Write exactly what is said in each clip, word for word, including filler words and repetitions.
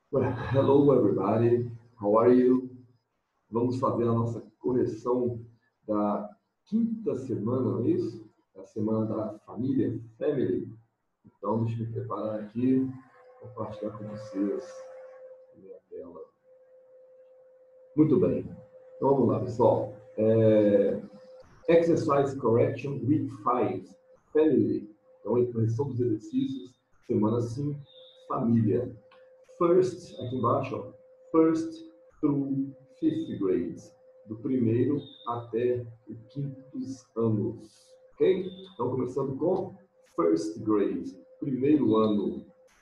Well, hello everybody, how are you? Vamos fazer a nossa correção da quinta semana, não é isso? A semana da família, family. Então, deixa eu me preparar aqui, compartilhar com vocês a minha tela. Muito bem. Então, vamos lá, pessoal. É... Exercise Correction Week five, Family. Então, a correção dos exercícios, semana cinco, família. First, aqui embaixo, ó, first through fifth grades, do primeiro até o quintos anos, ok? Então, começando com first grade, primeiro ano.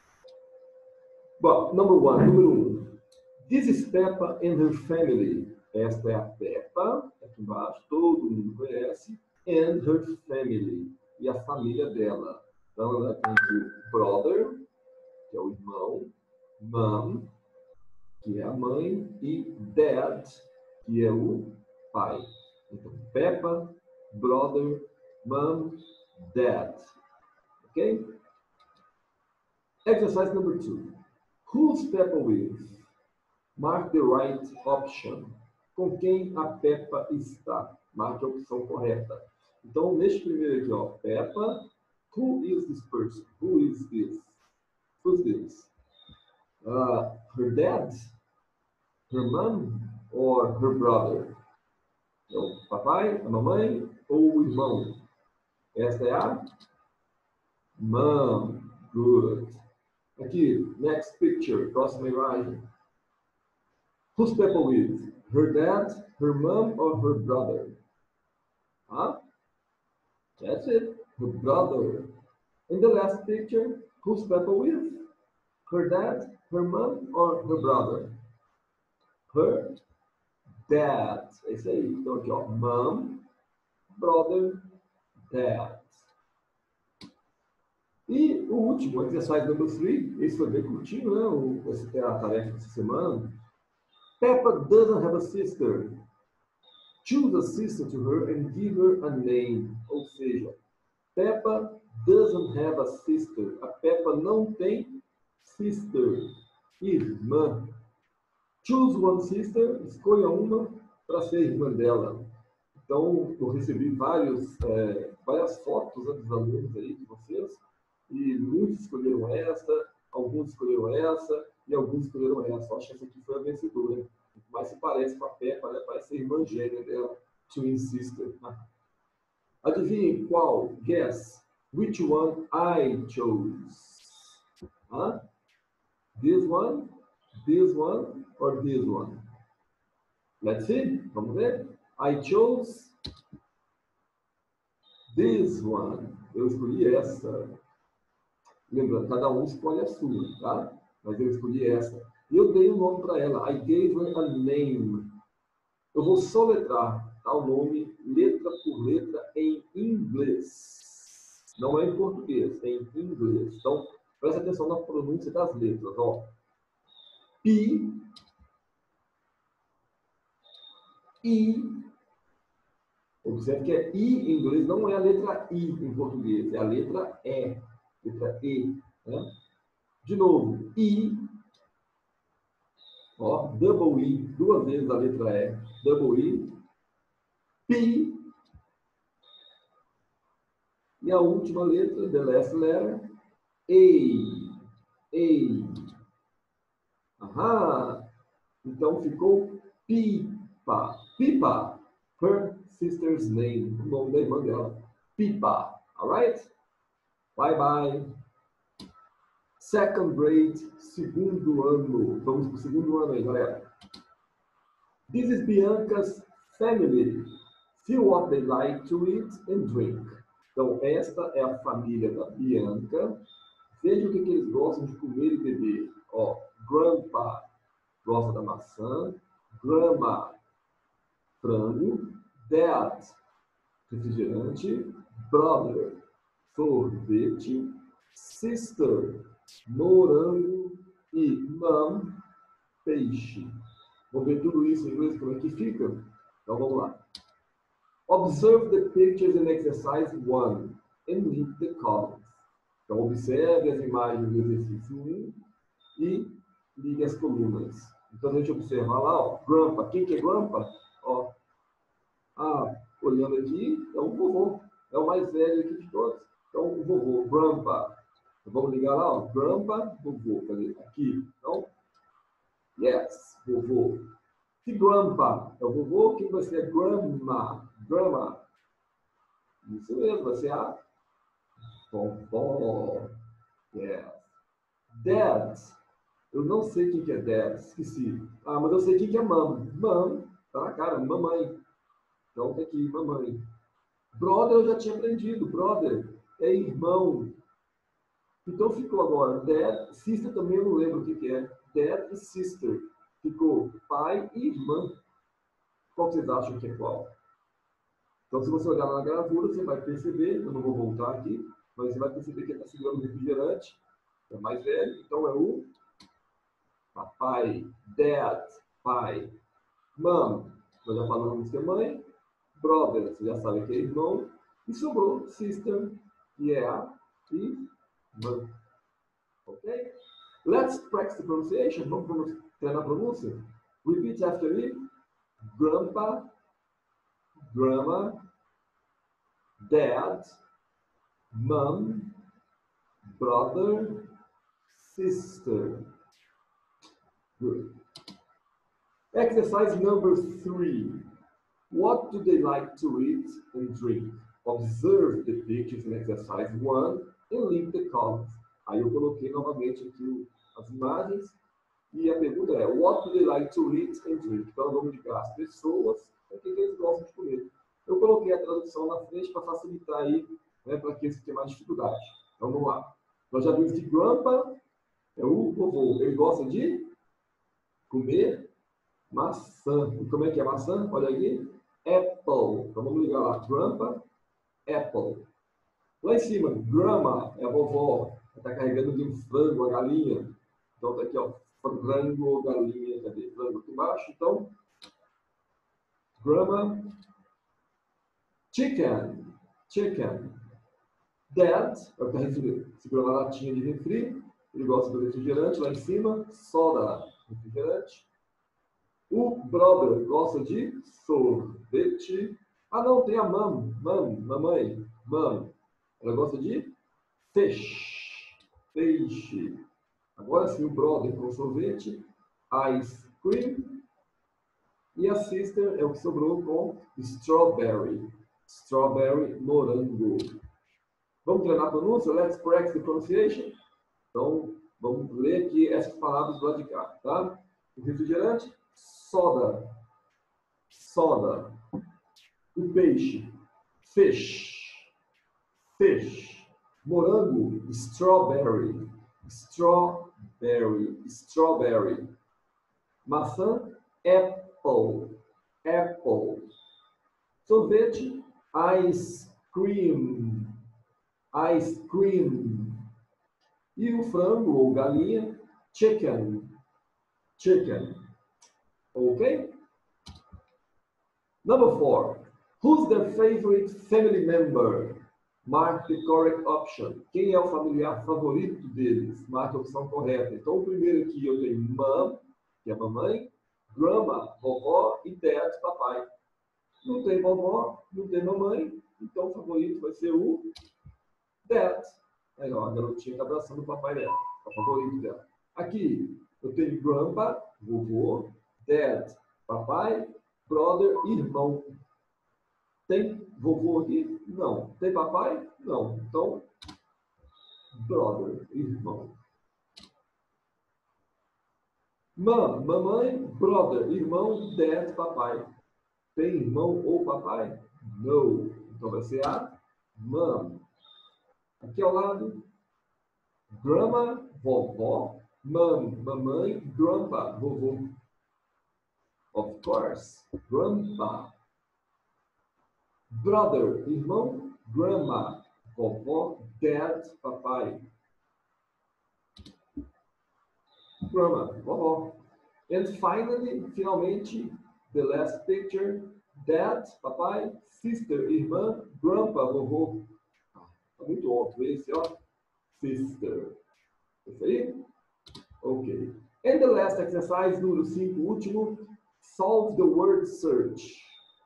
Bom, number one, número um. This is Peppa and her family. Esta é a Peppa, aqui embaixo, todo mundo conhece, and her family, e a família dela. Então, ela tem o brother, que é o irmão, mom, que é a mãe, e dad, que é o pai. Então, Peppa, brother, mom, dad. Ok? Exercise number two. Who's Peppa with? Mark the right option. Com quem a Peppa está? Marque a opção correta. Então, neste primeiro aqui, ó, Peppa, who is this person? Who is this? Who's this? Uh, her dad? Her mom or her brother? Então, papai, a mamãe ou o irmão? Esta é a mom. Good. Aqui, next picture, próxima imagem. Who's Peppa with? Her dad, her mom or her brother? Huh? That's it. Her brother. In the last picture, who's Peppa with? Her dad, her mom or her brother? Her dad. É isso aí. Então aqui, ó. Mom, brother, dad. E o último, exercise number three. Esse foi bem curtinho, né? O, essa é a tarefa dessa semana. Peppa doesn't have a sister. Choose a sister to her and give her a name. Ou seja, Peppa doesn't have a sister. A Peppa não tem sister. Irmã. Choose one sister. Escolha uma para ser irmã dela. Então, eu recebi vários, é, várias fotos, né, dos alunos aí, de vocês, e muitos escolheram essa, alguns escolheram essa, e alguns escolheram essa. Acho que essa aqui foi a vencedora. Mas se parece com a Peppa, né? Parece a irmã gêmea dela, twin sister. Adivinhe qual? Guess. Which one I chose? Huh? This one, this one, or this one? Let's see. Vamos ver. I chose this one. Eu escolhi essa. Lembrando, cada um escolhe a sua, tá? Mas eu escolhi essa. E eu dei um nome para ela. I gave her a name. Eu vou soletrar, tá, o nome letra por letra em inglês. Não é em português, é em inglês. Então, presta atenção na pronúncia das letras, ó. P, I. Observe que é I em inglês, não é a letra I em português, é a letra E. Letra E. Né? De novo, I. Ó, double I, duas vezes a letra E. Double I. P. E a última letra, the last letter, A. A. Aham. Então ficou Pipa. Pipa. Her sister's name. O nome da irmã dela. Pipa. Alright? Bye bye. Second grade, segundo ano. Vamos para o segundo ano aí, galera. This is Bianca's family. See what they like to eat and drink. Então, esta é a família da Bianca. Veja o que, que eles gostam de comer e beber. Ó, Grandpa gosta da maçã. Grandma, frango. Dad, refrigerante. Brother, sorvete. Sister, morango. E mom, peixe. Vamos ver tudo isso em inglês, como é que fica? Então, vamos lá. Observe the pictures in exercise one and link the columns. Então, observe as imagens do exercício um e ligue as colunas. Então, a gente observa lá, ó, grandpa. Quem que é grandpa? Ó, ah, olhando aqui, é o vovô. É o mais velho aqui de todos. Então, o vovô, grandpa. Então, vamos ligar lá, ó, grandpa, vovô. Cadê? Aqui. Então, yes, vovô. Se grandpa é o vovô, quem vai ser grandma? Grandma. Isso mesmo, vai ser a vovó. Yes. Dad. Eu não sei quem que é dad, esqueci. Ah, mas eu sei quem que é mom. Mom, tá na cara, mamãe. Então tem aqui, mamãe. Brother eu já tinha aprendido. Brother é irmão. Então ficou agora dad, sister também eu não lembro o que que é. Dad e sister. Ficou pai e irmã. Qual vocês acham que é qual? Então se você olhar lá na gravura, você vai perceber, eu não vou voltar aqui, mas você vai perceber que ele está segurando o refrigerante. É mais velho, então é o papai, dad, pai. Mom, nós já falamos que é mãe. Brother, você já sabe que é irmão. E sobrou sister, que é a irmã. Ok? Let's practice the pronunciation. Vamos treinar a pronúncia? Repeat after me. Grandpa, grandma, dad, mom, brother, sister. Good. Exercise number three. What do they like to eat and drink? Observe the pictures in exercise one and link the columns. Aí eu coloquei novamente aqui as imagens e a pergunta é: What do they like to eat and drink? Então vamos ligar as pessoas com o que eles gostam de comer. Eu coloquei a tradução na frente para facilitar aí, né, para aqueles que têm mais dificuldade. Então vamos lá. Nós já vimos que grandpa é o vovô. Ele gosta de comer maçã. E como é que é maçã? Olha aqui. Apple. Então vamos ligar lá. Grandpa, apple. Lá em cima, grandma é a vovó. Está carregando de um frango, a galinha. Então tá aqui, ó. Frango, galinha. Cadê? Frango aqui embaixo. Então, grandma, chicken. Chicken. Dad, é o que está segurando a latinha de refri. Ele gosta do refrigerante. Lá em cima, soda, refrigerante. O brother gosta de sorvete. Ah, não, tem a mom. Mom, mamãe. Mom. Ela gosta de fish. Peixe. Agora sim, o brother com sorvete. Ice cream. E a sister é o que sobrou com strawberry. Strawberry, morango. Vamos treinar a pronúncia? Let's practice the pronunciation. Então, vamos ler aqui essas palavras do lado de cá, tá? O refrigerante, soda. Soda. O peixe, fish. Fish. Morango, strawberry. Strawberry. Strawberry. Maçã, apple. Apple. Sorvete, ice cream. Ice cream. E o frango ou galinha, chicken. Chicken. Okay? Number four. Who's their favorite family member? Mark the correct option. Quem é o familiar favorito deles? Marque a opção correta. Então, o primeiro aqui eu tenho mom, que é mamãe, grandma, vovó e dad, papai. Não tem vovó, não tem mamãe, então o favorito vai ser o dad. Aí, ó, a garotinha está abraçando o papai dela, é o favorito dela. Aqui, eu tenho grandpa, vovô, dad, papai, brother, irmão. Tem vovô aqui? Não. Tem papai? Não. Então, brother, irmão. Mom, mamãe, brother, irmão, dad, papai. Tem irmão ou papai? No. Então vai ser a mom. Aqui ao lado, grandma, vovó, mom, mamãe, grandpa, vovô. Of course, grandpa. Brother, irmão, grandma, vovó, dad, papai. Grandma, vovó. And finally, finalmente, the last picture, dad, papai, sister, irmã, grandpa, vovô. Tá muito alto esse, ó. Sister. Esse aí? Ok. And the last exercise, número cinco, último, solve the word search.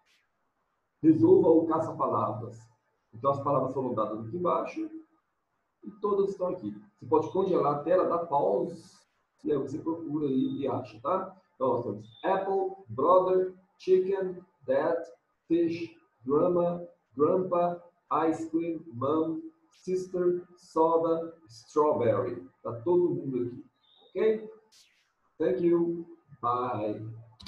Resolva o caça-palavras. Então as palavras foram dadas aqui embaixo e todas estão aqui. Você pode congelar a tela, dar pause, e aí você procura aí e acha, tá? Então nós temos apple, brother, chicken, dad, fish, grandma, grandpa, ice cream, mom, sister, soda, strawberry. Tá todo mundo aqui, ok? Thank you. Bye.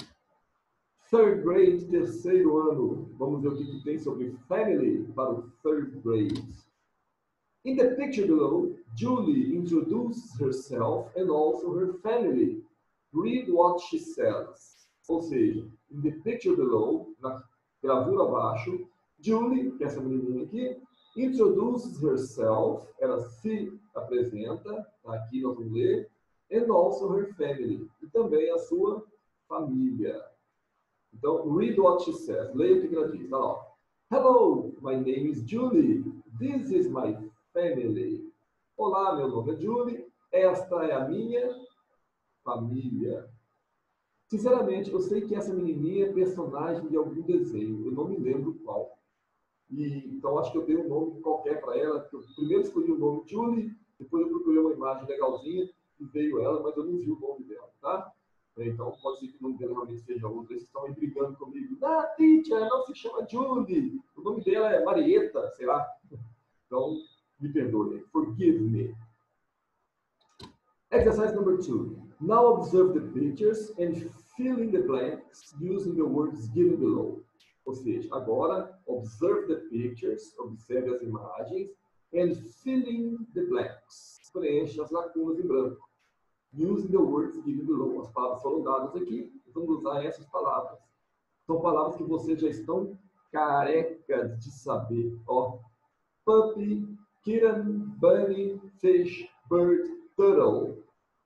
Third grade, terceiro ano. Vamos ver o que, que tem sobre family para o third grade. In the picture below, Julie introduces herself and also her family. Read what she says. Ou seja, in the picture below, na gravura abaixo, Julie, que é essa menininha aqui, introduces herself, ela se apresenta, tá? Aqui nós vamos ler, and also her family, e também a sua família. Então, read what she says. Leia o que ela diz. Tá lá. Hello, my name is Julie. This is my family. Olá, meu nome é Julie. Esta é a minha família. Sinceramente, eu sei que essa menininha é personagem de algum desenho. Eu não me lembro qual. E, então, acho que eu dei um nome qualquer para ela. Eu primeiro escolhi o nome Julie, depois eu procurei uma imagem legalzinha e veio ela, mas eu não vi o nome dela, tá? Então, pode ser que o nome dela realmente seja outro. Eles estão aí brigando comigo. Ah, teacher, não se chama Julie. O nome dela é Marieta, sei lá. Então, me perdoe. Forgive me. Exercise number two. Now observe the pictures and fill in the blanks using the words given below. Ou seja, agora, observe the pictures, observe as imagens, and fill in the blanks. Preencha as lacunas em branco. Using the words given below. As palavras foram dadas aqui, vamos usar essas palavras. São palavras que vocês já estão carecas de saber. Ó, puppy, kitten, bunny, fish, bird, turtle.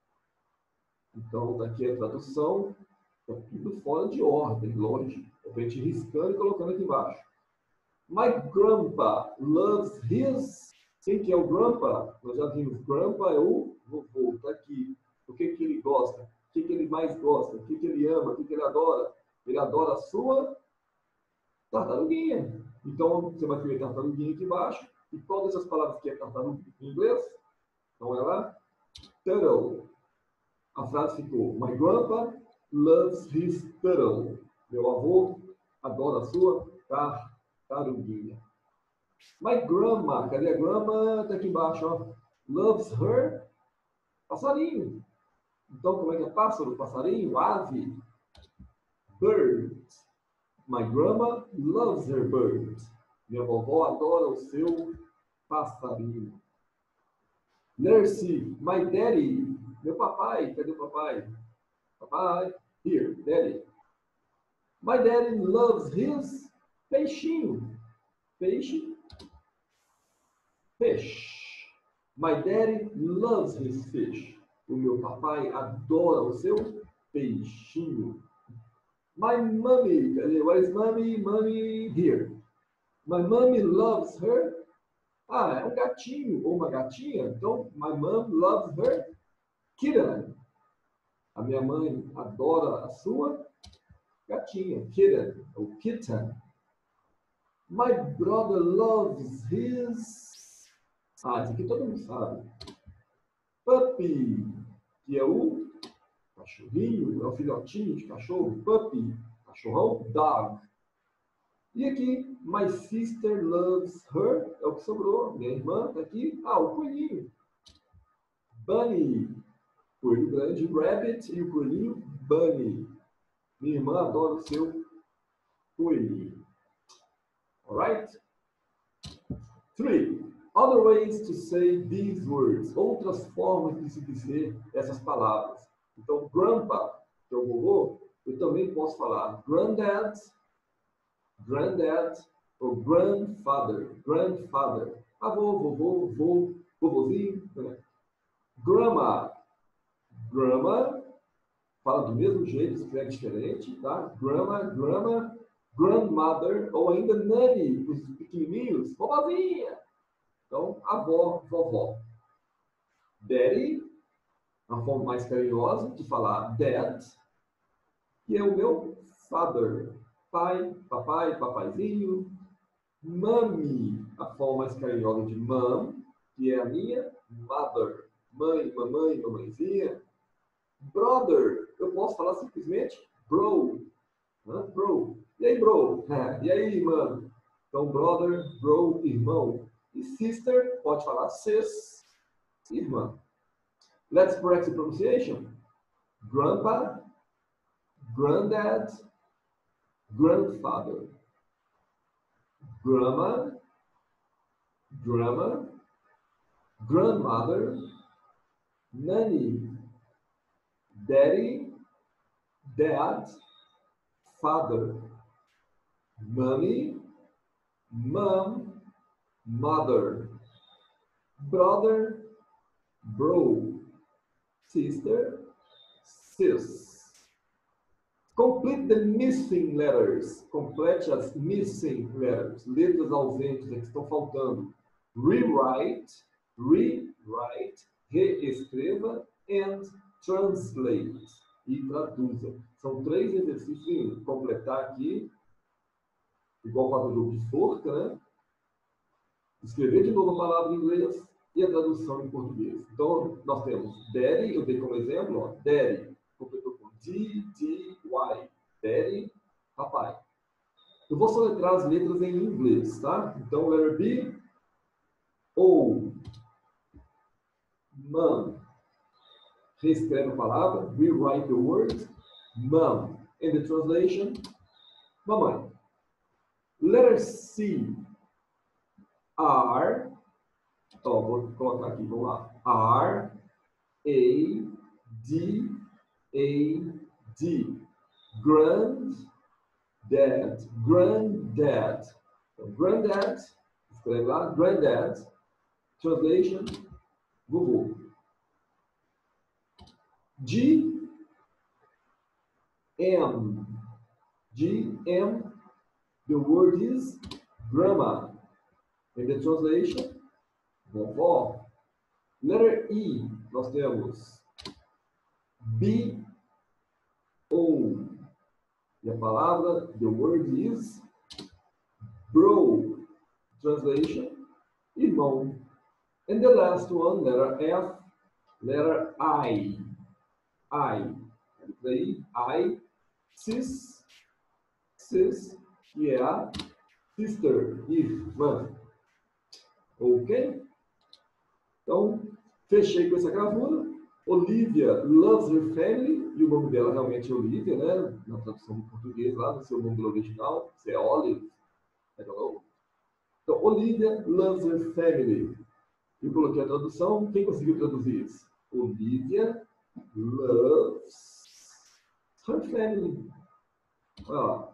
Então, daqui a tradução, está tudo fora de ordem, lógico. A gente riscando e colocando aqui embaixo. My grandpa loves his... Quem que é o grandpa? Nós já vimos. Grandpa é o vovô, está aqui. O que, que ele gosta? O que, que ele mais gosta? O que, que ele ama? O que, que ele adora? Ele adora a sua tartaruguinha. Então, você vai escrever tartaruguinha aqui embaixo. E qual dessas palavras que é tartaruga em inglês? Então, ela turtle. A frase ficou: My grandpa loves his turtle. Meu avô adora a sua tartaruguinha. My grandma, cadê a grandma? Está aqui embaixo, ó. Loves her passarinho. Então, como é que é pássaro? Passarinho? Ave? Bird. My grandma loves her bird. Minha vovó adora o seu passarinho. Nurse. My daddy. Meu papai. Cadê o papai? Papai. Here. Daddy. My daddy loves his peixinho. Peixe. Fish. My daddy loves his fish. O meu papai adora o seu peixinho. My mommy, where is mommy? Mommy here. My mommy loves her. Ah, é um gatinho ou uma gatinha. Então, my mom loves her kitten. A minha mãe adora a sua gatinha, kitten ou kitten. My brother loves his... Ah, isso aqui todo mundo sabe. Puppy, que é o cachorrinho, é o filhotinho de cachorro. Puppy, cachorrão, dog. E aqui, my sister loves her, é o que sobrou. Minha irmã está aqui. Ah, o coelhinho. Bunny, coelho grande, rabbit e o coelhinho, bunny. Minha irmã adora o seu coelhinho. Alright? Three. Other ways to say these words. Outras formas de se dizer essas palavras. Então, grandpa, que é o vovô, eu também posso falar granddad, granddad ou grandfather, grandfather. Avô, vovô, vô, vovozinho. Né? Grandma, grandma, fala do mesmo jeito, escreve diferente, tá? Grandma, grandma, grandmother, ou ainda nanny, os pequenininhos, vovozinha. Então, avó, vovó. Daddy, A forma mais carinhosa de falar dad, que é o meu father. Pai, papai, papaizinho. Mami, a forma mais carinhosa de mom, que é a minha mother. Mãe, mamãe, mamãezinha. Brother, eu posso falar simplesmente bro. Né? Bro. E aí, bro? E aí, mano? Então, brother, bro, irmão. E sister, pode falar sis, irmã. Let's practice pronunciation. Grandpa, granddad, grandfather. Grandma, grandma, grandmother, nanny, daddy, dad, father, mommy, mom, mother, brother, bro, sister, sis. Complete the missing letters. Complete as missing letters. Letras ausentes que estão faltando. Rewrite, rewrite, reescreva, and translate. E traduza. São três exercícios. Completar aqui, igual para o jogo de forca, né? Escrever de novo a palavra em inglês e a tradução em português. Então, nós temos daddy, eu dei como exemplo, ó, daddy. Completou com D, D, Y. Daddy, papai. Eu vou soletrar as letras em inglês, tá? Então, letter B, O, mom. Reescreve a palavra, rewrite the word, mom. In the translation, mamãe. Letter C, R. Ó, vou colocar aqui, vamos lá. R, A, D, A, D. Grand, dad, granddad. Então, granddad, escreve lá, granddad. Translation, vovô. G, M. G, M. The word is grandma. In the translation, vovó. Letter E, nós temos B, O. E a palavra, the word is bro. Translation, irmão. And the last one, letter F, letter I. I. Daí, I, sis, sis, que é a sister, irmã. Ok? Então, fechei com essa gravura. Olivia loves her family, e o nome dela realmente é Olivia, né? Na tradução do português lá, no seu nome original, isso é Olive. Então, Olivia loves her family. Eu coloquei a tradução, quem conseguiu traduzir isso? Olivia loves her family. Ah,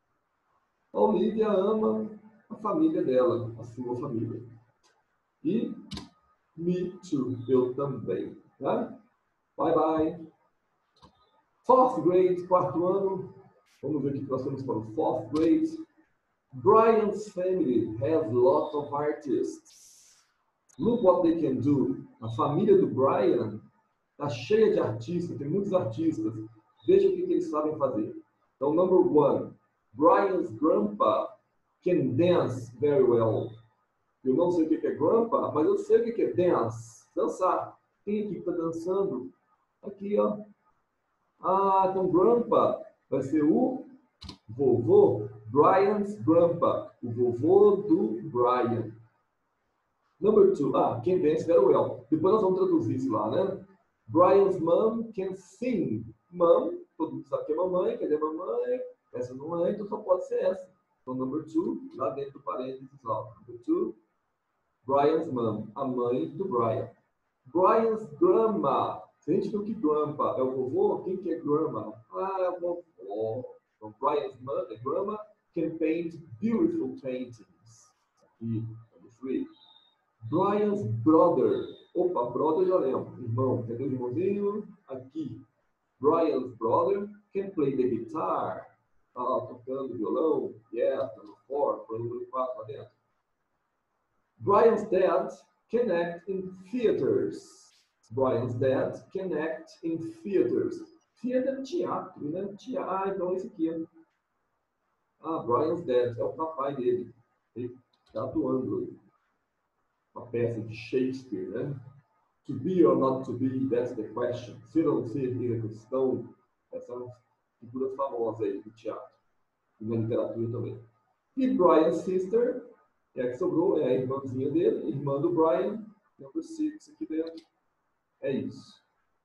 a Olivia ama a família dela, a sua família. E me too, eu também. Tá? Bye, bye. Fourth grade, quarto ano. Vamos ver o que nós temos para o fourth grade. Brian's family has lots of artists. Look what they can do. A família do Brian está cheia de artistas, tem muitos artistas. Veja o que, que eles sabem fazer. Então, number one. Brian's grandpa can dance very well. Eu não sei o que é grandpa, mas eu sei o que é dance. Dançar. Quem aqui está dançando? Aqui, ó. Ah, então grandpa vai ser o vovô. Brian's grandpa. O vovô do Brian. Number two. Ah, can dance very well. Depois nós vamos traduzir isso lá, né? Brian's mom can sing. Mom, todo mundo sabe que é mamãe. Cadê mamãe? Essa não é, então só pode ser essa. Então, number two, lá dentro do parênteses, ó. Number two, Brian's mom, a mãe do Brian. Brian's grandma. Se a gente viu que grandpa é o vovô, quem que é grandma? Ah, é o vovô. Então, Brian's mom, a grandma, can paint beautiful paintings. Aqui, number three. Brian's brother. Opa, brother já lembro. Irmão, cadê o irmãozinho? Aqui. Brian's brother can play the guitar. Ah, tocando violão. Yeah, number four. Foi o número quatro lá dentro. Brian's dad can act in theaters. Brian's dad can act in theaters. Theater, teatro, né? Tea... Ah, então esse aqui é. Ah, Brian's dad é o papai dele. Ele está atuando uma peça de Shakespeare, né? To be or not to be, that's the question. Ser ou não ser, é a questão. Essas são figuras famosas aí do teatro. E na literatura também. E Brian's sister, é a que sobrou, é a irmãzinha dele, irmã do Brian. Number six aqui dentro. É isso.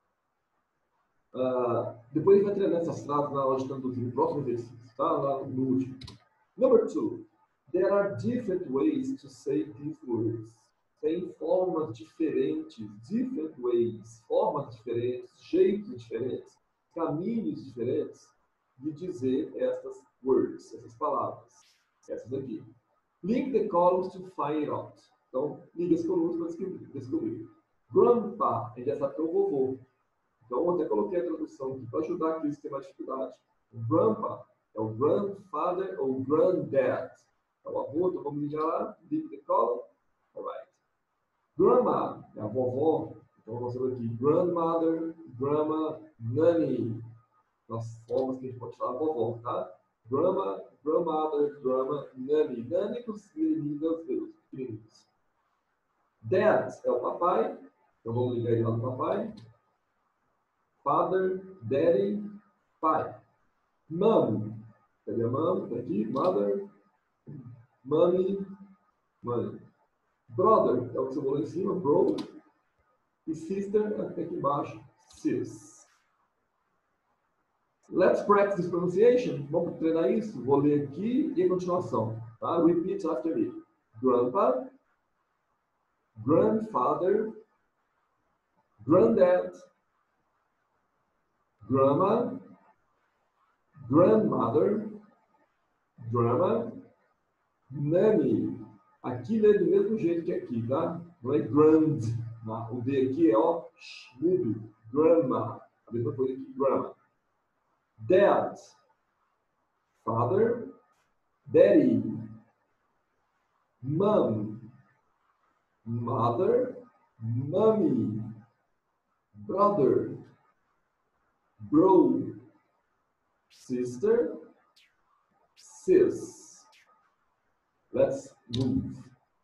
Uh, depois a gente vai treinar essas frases na hora de traduzir o próximo exercício, tá? Lá no último. Number two. There are different ways to say these words. Tem formas diferentes, different ways, formas diferentes, jeitos diferentes, caminhos diferentes de dizer essas words, essas palavras. Essas aqui. Link the columns to find it out. Então, liga as colunas para descobrir. Grandpa, a gente já sabe que é o vovô. Então, eu até coloquei a tradução aqui para ajudar aqueles que têm mais dificuldade. O grandpa é o grandfather ou granddad. É o avô, então vamos ligar lá. Link the column. Alright. Grandma é a vovó. Então, nós temos aqui grandmother, grandma, nanny. Nas formas que a gente pode falar vovó, tá? Grandma, grandmother, grandma, nanny. Nanny para os meninos pequenininhos. Dad é o papai. Então, vamos ligar ele lá no papai. Father, daddy, pai. Mom. Cadê a mom? Tá aqui. Mother. Mommy. Mãe. Brother é o que você falou em cima. Bro. E sister até aqui embaixo. Sis. Let's practice this pronunciation. Vamos treinar isso? Vou ler aqui e a continuação. Tá? Repeat after me. Grandpa. Grandfather. Granddad. Grandma, grandmother, grandma, nanny. Aqui lê do mesmo jeito que aqui, tá? Não é grand. Tá? O D aqui é ó, mudo. Grandma. A mesma coisa que grandma. Dad, father, daddy. Mom, mother, mommy. Brother, bro, sister, sis. Let's move.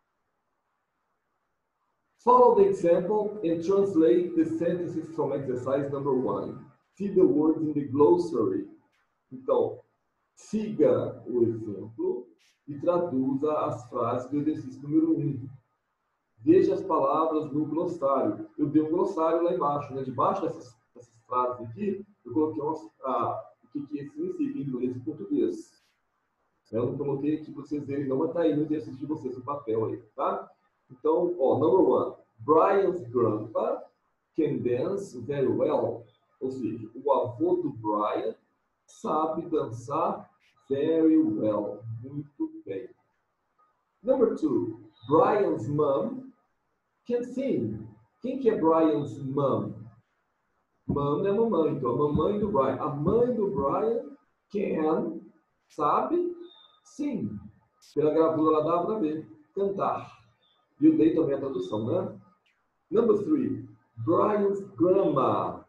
Follow the example and translate the sentences from exercise number one. See the words in the glossary. Então, siga o exemplo e traduza as frases do exercício número um. Veja as palavras no glossário. Eu dei um glossário lá embaixo, né? Debaixo dessas, dessas frases aqui, eu coloquei umas, ah, o que, que significa em inglês e português. Eu não coloquei aqui para vocês verem, não, mas está aí no exercício de vocês no papel aí, tá? Então, ó, number one. Brian's grandpa can dance very well. Ou seja, o avô do Brian sabe dançar very well. Muito bem. Number two. Brian's mom can sing. Quem que é Brian's mom? Mom é a mamãe, então a mamãe do Brian. A mãe do Brian can, sabe, sing. Pela gravura lá dá para ver. Cantar. E eu dei também a tradução, né? Number three. Brian's grandma.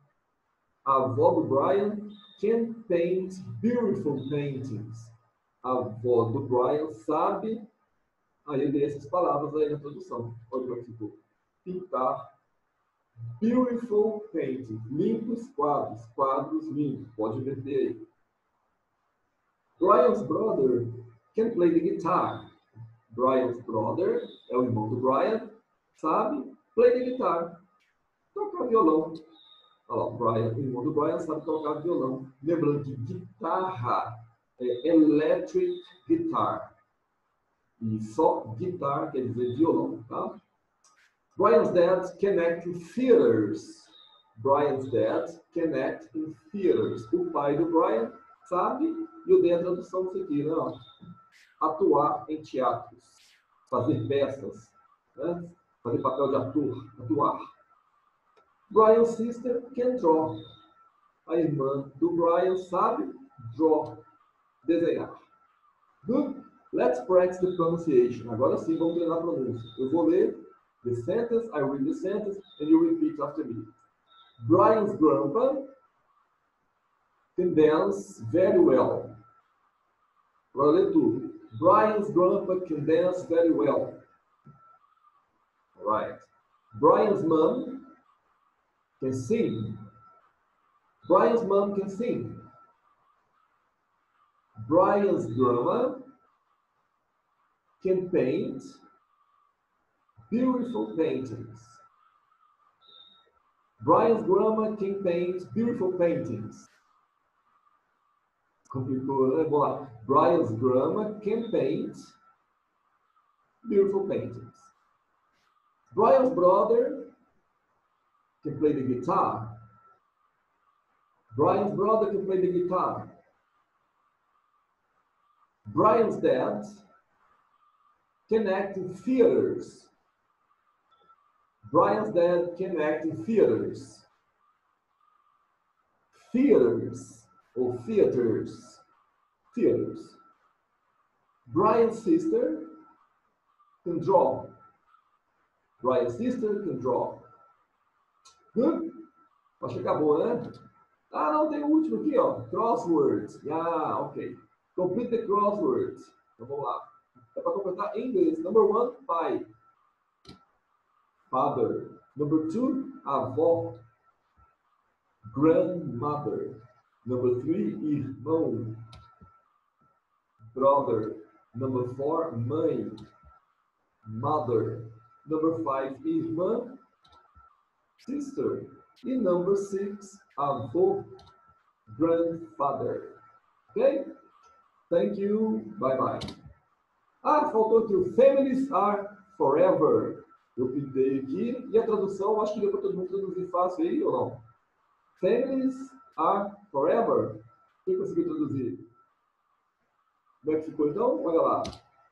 A avó do Brian can paint beautiful paintings. A avó do Brian sabe. Aí eu dei essas palavras aí na tradução. Olha como é que ficou. Pintar. Beautiful painting. Limpos quadros. Quadros limpos. Pode inverter aí. Brian's brother can play the guitar. Brian's brother é o irmão do Brian. Sabe? Play the guitar. Tocar violão. Olha lá, o Brian, o irmão do Brian sabe tocar violão. Lembrando que guitarra é electric guitar. E só guitar quer dizer violão, tá? Brian's dad can act in theaters. Brian's dad can act in theaters. O pai do Brian sabe, e eu dei a tradução disso aqui, né? Atuar em teatros. Fazer peças. Né? Fazer papel de ator. Atuar. Brian's sister can draw. A irmã do Brian sabe draw. Desenhar. Good. Let's practice the pronunciation. Agora sim, vamos treinar a pronúncia. Eu vou ler the sentence, I read the sentence, and you repeat after me. Brian's grandpa can dance very well. Agora lê tudo. Brian's grandpa can dance very well. All right. Brian's mom can sing. Brian's mom can sing. Brian's grandma can paint beautiful paintings. Brian's grandma can paint beautiful paintings. Complicou, né? Vamos lá. Brian's grandma can paint beautiful paintings. Brian's brother can play the guitar. Brian's brother can play the guitar. Brian's dad can act in theaters. Brian's dad can act in theaters. Theaters or theaters. Theaters. Brian's sister can draw. Brian's sister can draw. Good? Acho que acabou, né? Ah, não, tem o último aqui, ó. Crosswords. Ah, ok. Complete the crosswords. Então vamos lá. É para completar em inglês. Number one, pai. Father. Number two, avó. Grandmother. Number three, irmão. Brother. Number four, mãe. Mother. Number five, irmã. Sister. E number six, avô. Grandfather. Ok? Thank you. Bye bye. Ah, faltou aqui o families are forever. Eu pintei aqui. E a tradução, acho que deu para todo mundo traduzir fácil aí ou não? Families are forever. Quem conseguiu traduzir? Como é que ficou então? Olha lá.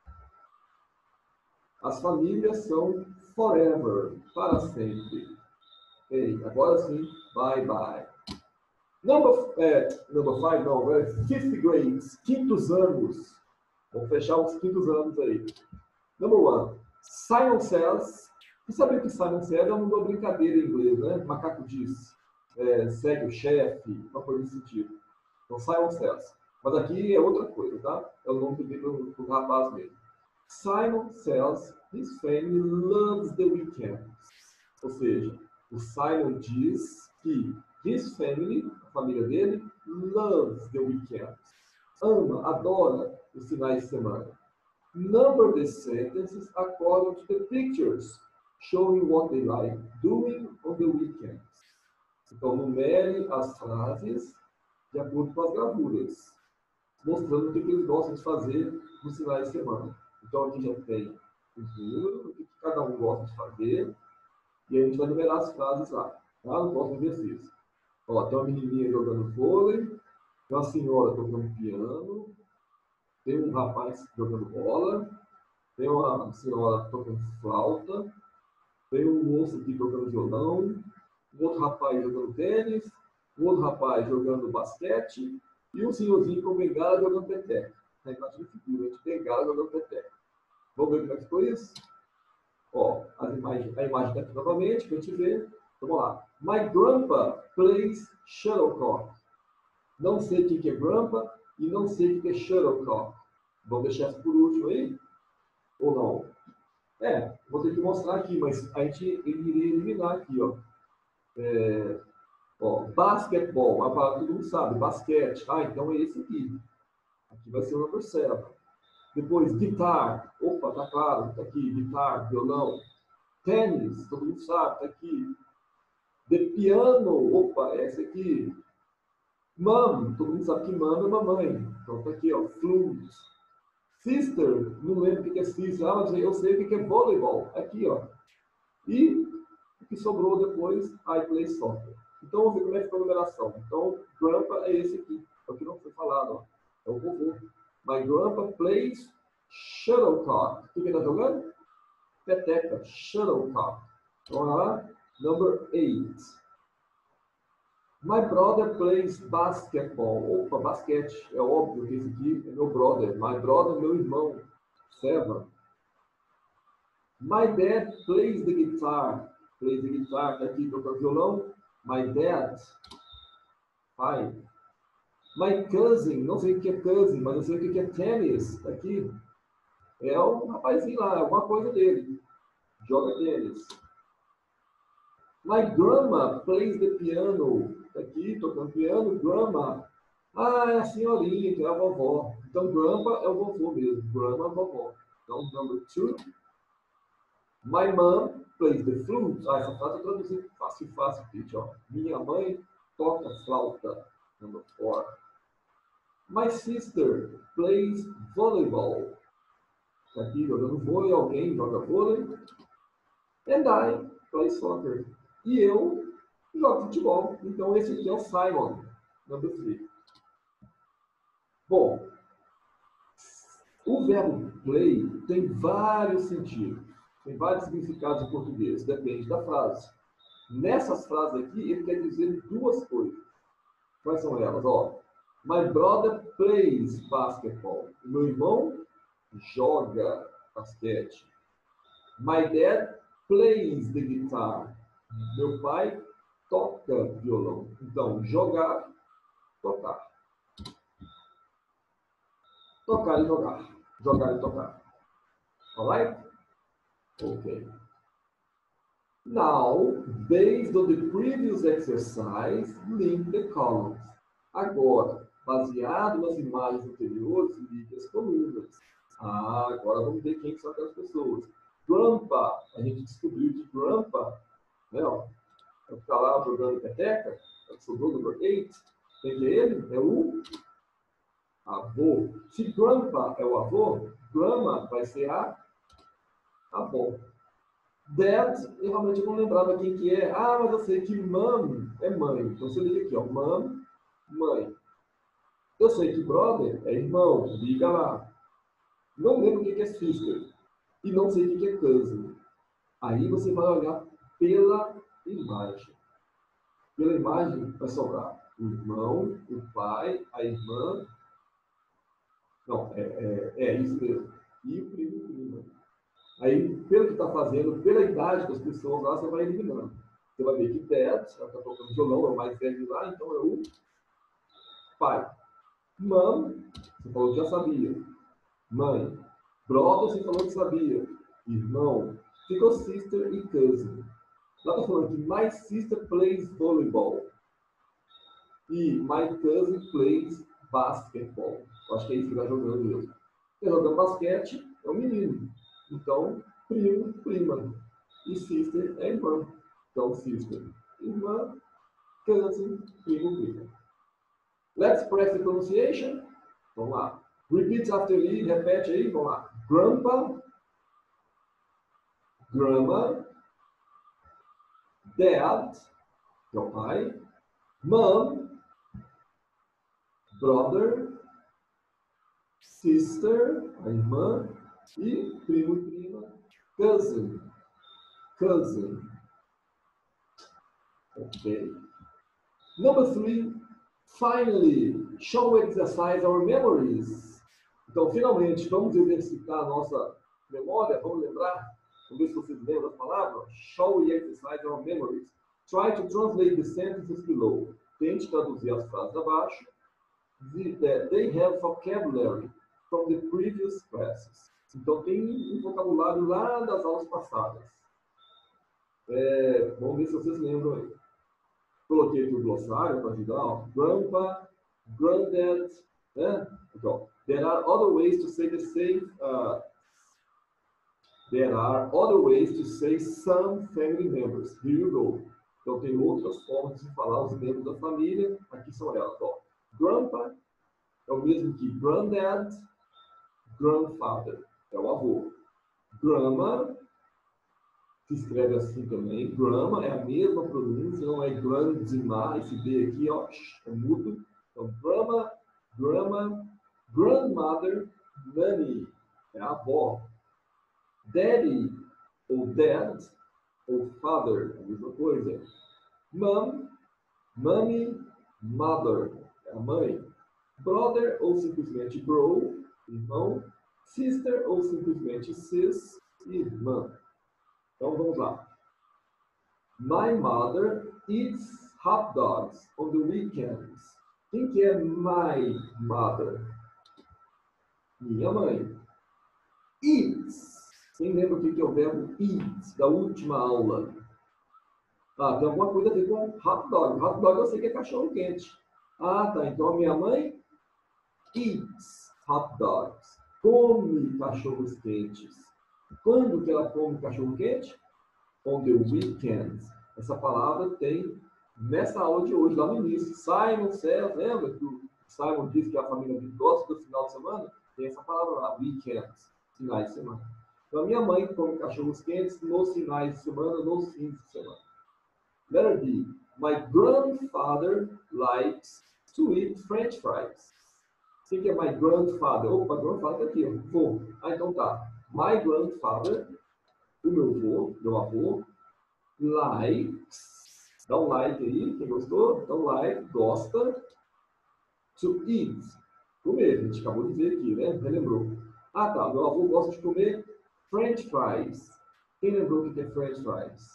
As famílias são forever. Para sempre. Ei, agora sim. Bye bye. Number, é, number five, não, é fifth grades, quintos anos. Vamos fechar os quintos anos aí. Number one, Simon Says. Você sabe que Simon Says é uma brincadeira em inglês, né? Macaco diz, é, segue o chefe, uma coisa desse sentido. Então, Simon Says. Mas aqui é outra coisa, tá? É o nome que dei para o rapaz mesmo. Simon Says his family loves the weekends. Ou seja, o Simon diz que his family, a família dele, loves the weekends. Ama, adora os finais de semana. Number the sentences according to the pictures, showing what they like doing on the weekends. Então, numere as frases de acordo com as gravuras, mostrando o que eles gostam de fazer nos finais de semana. Então, aqui já tem o número, o que cada um gosta de fazer, e a gente vai numerar as frases lá, tá? No próximo exercício. Ó, tem uma menininha jogando vôlei, tem uma senhora tocando piano, tem um rapaz jogando bola, tem uma senhora tocando flauta, tem um moço aqui tocando violão, um outro rapaz jogando tênis, um outro rapaz jogando basquete e um senhorzinho com bengala jogando peteca. Na imagem de figura, de bengala jogando peteca. Vamos ver como é que foi isso? Ó, a imagem, a imagem está aqui novamente, para a gente ver. Vamos lá. My grandpa plays shuttlecock. Não sei o que é grandpa e não sei o que é shuttlecock. Vamos deixar isso por último aí? Ou não? É, vou ter que mostrar aqui, mas a gente iria eliminar aqui, ó. É, ó, basquetebol, a palavra todo mundo sabe, basquete. Ah, então é esse aqui. Aqui vai ser o number seven. Depois, guitar. Opa, tá claro, tá aqui. Guitar, violão. Tênis, todo mundo sabe, tá aqui. The piano, opa, é esse aqui. Mom, todo mundo sabe que mom é mamãe. Então tá aqui, ó, flute. Sister, não lembro o que é sister. Ah, mas eu sei o que é voleibol. Aqui, ó. E o que sobrou depois, I play soccer. Então, vamos ver como é que ficou a numeração. Então, grandpa é esse aqui. É o que não foi falado, ó. É o vovô. My grandpa plays shuttlecock. O que ele está jogando? Peteca. Shuttlecock. Vamos lá. Number eight. My brother plays basketball. Opa, basquete. É óbvio que esse aqui é meu brother. My brother é meu irmão. Seven. My dad plays the guitar. Plays the guitar, tá aqui tocando violão. My dad, pai. My cousin, não sei o que é cousin, mas eu sei o que é tênis, tá aqui. É um rapazinho lá, alguma coisa dele. Joga tênis. My grandma plays the piano. Tá aqui, tocando piano. Grandma. Ah, é a senhorinha, que é a vovó. Então, grandpa é o vovô mesmo. Grandma é a vovó. Então, number two. My mom plays the flute. Ah, essa frase eu traduzi fácil, fácil, Pete, ó. Minha mãe toca flauta. Number four. My sister plays volleyball. Tá aqui jogando vôlei, alguém joga vôlei. And I play soccer. E eu jogo futebol. Então, esse aqui é o Simon. Number three. Bom, o verbo play tem vários sentidos. Tem vários significados em português. Depende da frase. Nessas frases aqui, ele quer dizer duas coisas. Quais são elas? Ó, my brother plays basketball. O meu irmão joga basquete. My dad plays the guitar. Meu pai toca violão. Então, jogar, tocar. Tocar e jogar. Jogar e tocar. Alright? Okay. Now, based on the previous exercise, link the columns. Agora, baseado nas imagens anteriores, ligue as colunas. Ah, agora vamos ver quem são aquelas pessoas. Grandpa, a gente descobriu que Grandpa, né, ó, vai ficar lá jogando peteca, sobrou number eight. Quem que é ele? É o avô. Se Grandpa é o avô, Grandma vai ser a avó. Dad, eu realmente não lembrava quem que é. Ah, mas eu sei que mom é mãe. Então você liga aqui, ó. Mom, mãe. Eu sei que brother é irmão. Liga lá. Não lembro o que é sister. E não sei o que é cousin. Aí você vai olhar pela imagem. Pela imagem vai sobrar o irmão, o pai, a irmã. Não, é, é, é isso mesmo. E o primo e prima. Aí, pelo que está fazendo, pela idade das pessoas lá, você vai eliminando. Você vai ver que dad, ela está tocando violão, é o mais velho lá, então é o pai. Mom, você falou que já sabia. Mãe. Brother, você falou que sabia. Irmão. Ficou sister e cousin. Lá está falando que my sister plays volleyball. E my cousin plays basketball. Eu acho que é isso que está jogando mesmo. Está jogando basquete, é um menino. Então, primo, prima. E sister é irmã. Então, sister, irmã, cousin, primo, prima. Let's practice the pronunciation. Vamos lá. Repeat after me. Repete aí. Vamos lá. Grandpa, grandma, dad, meu pai, mom, brother, sister, a irmã, e primo e prima, cousin, cousin. Okay. Number three, finally, shall we exercise our memories? Então, finalmente, vamos exercitar a nossa memória, vamos lembrar? Vamos ver se vocês lembram as palavras. Shall we exercise our memories? Try to translate the sentences below. Tente traduzir as frases abaixo. They have vocabulary from the previous classes. Então, tem um vocabulário lá das aulas passadas. É, vamos ver se vocês lembram aí. Coloquei aqui o glossário para ajudar. Ó. Grandpa, granddad. Né? Então, there are other ways to say the same. Uh, there are other ways to say some family members. Here you go. Então, tem outras formas de falar os membros da família. Aqui são elas. Ó. Grandpa é o mesmo que granddad, grandfather. É o avô. Grandma se escreve assim também. Grandma é a mesma pronúncia, não é grandma. Esse D aqui, ó, é mudo. Então, grandma, grandma, grandmother, nanny, é a avó. Daddy, ou dad, ou father, é a mesma coisa. Mom, mommy, mother, é a mãe. Brother, ou simplesmente bro, irmão. Sister, ou simplesmente sis, irmã. Então, vamos lá. My mother eats hot dogs on the weekends. Quem que é my mother? Minha mãe. Eats. Quem lembra o que é o verbo eat, da última aula? Ah, tem alguma coisa a ver com hot dog. Hot dog eu sei que é cachorro quente. Ah, tá. Então a minha mãe eats hot dogs. Come cachorros quentes. Quando que ela come cachorro quente? On the weekends. Essa palavra tem nessa aula de hoje, lá no início. Simon says, lembra que o Simon disse que a família dele gosta do final de semana? Tem essa palavra lá, weekends, finais de semana. Então, a minha mãe come cachorros quentes nos finais de semana, nos fins de semana. Letter B. My grandfather likes to eat French fries. Quem que é my grandfather? Opa, grandfather tá aqui, ó. Vô. Ah, então tá. My grandfather, o meu vô, meu avô, likes, dá um like aí, quem gostou? Dá um like, gosta, to eat, comer, a gente acabou de ver aqui, né? Relembrou. Ah, tá, meu avô gosta de comer French fries. Quem lembrou o que é French fries?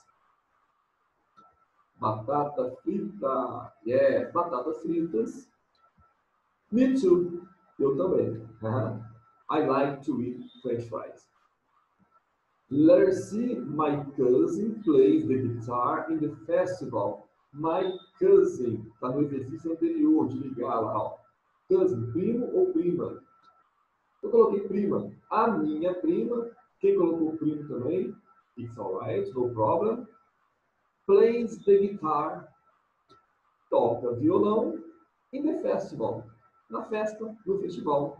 Batata frita. Yeah, batatas fritas. Me too. Eu também. Uh-huh. I like to eat French fries. Letter C. My cousin plays the guitar in the festival. My cousin. Está no exercício anterior de ligar lá. Ó. Cousin, primo ou prima? Eu coloquei prima. A minha prima. Quem colocou primo também? It's alright, no problem. Plays the guitar. Toca violão in the festival. Na festa, no festival.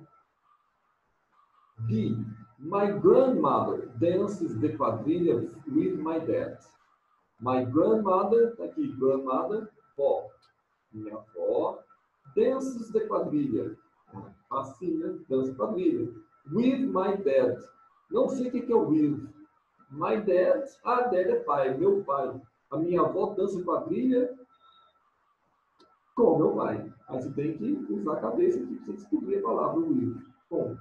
D. My grandmother dances the quadrilha with my dad. My grandmother, tá aqui, grandmother, vó. Minha avó dances the quadrilha. Assim, né? Dança quadrilha. With my dad. Não sei o que é o with. My dad, ah, dad é pai, meu pai. A minha avó dança quadrilha com meu pai. Aí você tem que usar a cabeça aqui para você descobrir a palavra with. Bom.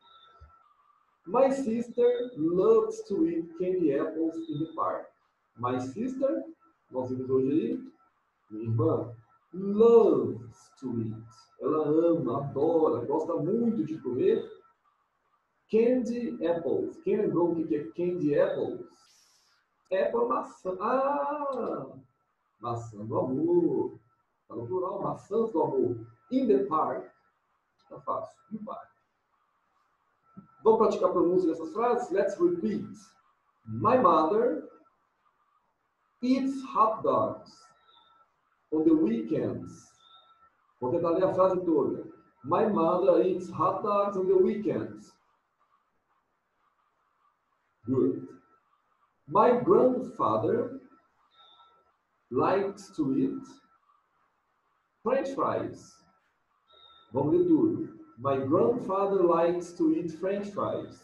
My sister loves to eat candy apples in the park. My sister, nós vimos hoje aí, minha irmã, loves to eat. Ela ama, adora, gosta muito de comer candy apples. Quem lembrou o que é candy apples? Apple, maçã. Ah! Maçã do amor. Está no plural, maçãs do amor. In the park. Tá fácil. No parque. Vamos praticar a pronúncia dessas frases? Let's repeat. My mother eats hot dogs on the weekends. Vou tentar ler a frase toda. My mother eats hot dogs on the weekends. Good. My grandfather likes to eat French fries. Vamos ler tudo. My grandfather likes to eat French fries.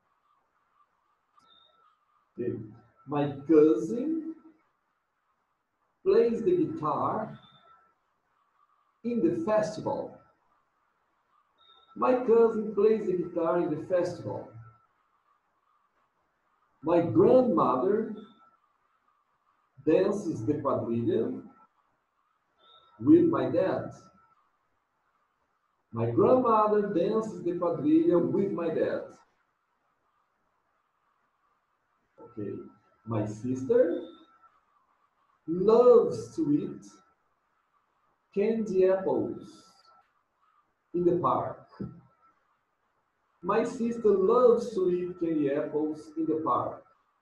Okay. My cousin plays the guitar in the festival. My cousin plays the guitar in the festival. My grandmother dances the quadrilla with my dad. My grandmother dances the quadrilla with my dad. Okay. My sister loves to eat candy apples in the park. My sister loves to eat candy apples in the park.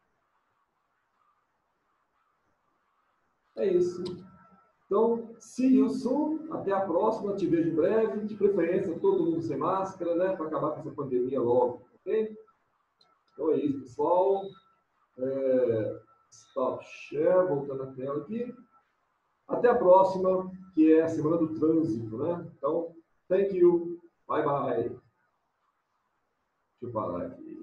É isso. Então, see you soon. Até a próxima. Te vejo em breve. De preferência, todo mundo sem máscara, né? Para acabar com essa pandemia logo. Ok? Então é isso, pessoal. É, stop share. Voltando a tela aqui. Até a próxima, que é a semana do trânsito, né? Então, thank you. Bye, bye. Deixa eu parar aqui.